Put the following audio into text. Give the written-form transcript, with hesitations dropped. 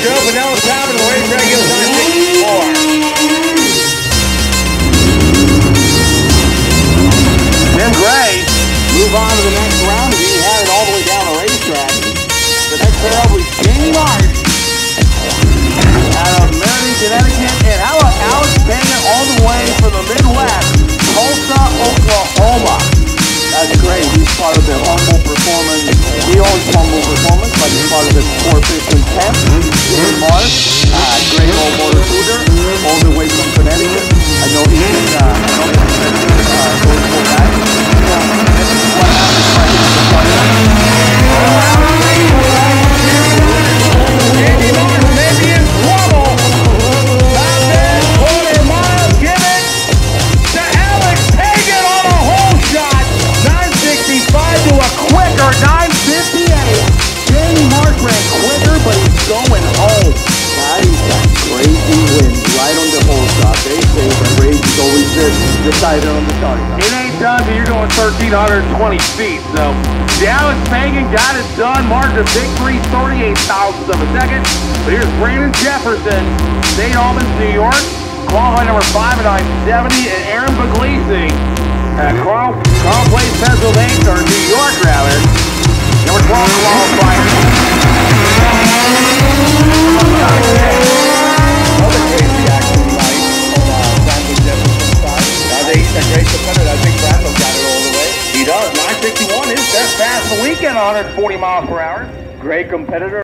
Joe Vanilla Top in the racetrack is 964. Jim Gray move on to the next round as he had it all the way down the racetrack. The next pair was Jamie Marsh out of Meriden, Connecticut. And how about Alex Bangin all the way from the Midwest, Tulsa, Oklahoma. That's great. He's part of the humble performance. He owns humble performance, but he's part of the Corporation 10. Jim Marsh, great old motor scooter, all the way from Connecticut. I know he's been going full time. So, this is what happens right here in the front. Jamie Marsh may be in trouble. Top 10 quarter mile. Give it to Alex Pagan on a hole shot. 965 to a quicker 958. Jamie Marsh ran quicker, but he's going home. Nice, crazy wind right on the hole shot. They say the race is always decided on the starting line. It ain't done till you're going 1,320 feet. So the Alex Pagan got it done. Marked a victory, 38 thousandths of a second. But here's Brandon Jefferson, St. Albans, New York. Qualified number 5 at 970, and Aaron Puglisi at Carl Place, Pennsylvania, or New York rather. Number 12 qualifier. He's a great competitor. I think Bradley got it all the way. He does. 961 is best fast in the weekend, 140 miles per hour. Great competitor.